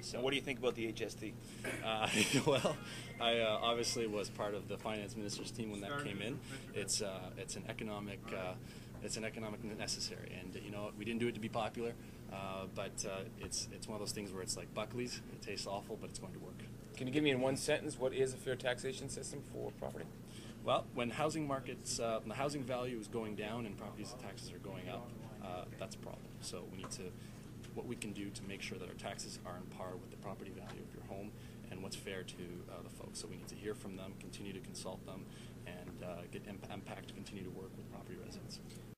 So what do you think about the HST? Well, I obviously was part of the finance minister's team when that came in. It's an economic necessary, and we didn't do it to be popular, but it's one of those things where it's like Buckley's. It tastes awful, but it's going to work. Can you give me in one sentence what is a fair taxation system for property? Well, when housing markets, when the housing value is going down and property taxes are going up, that's a problem. So we need to, what we can do to make sure that our taxes are on par with the property value of your home and what's fair to the folks. So we need to hear from them, continue to consult them, and get MPAC to continue to work with property residents.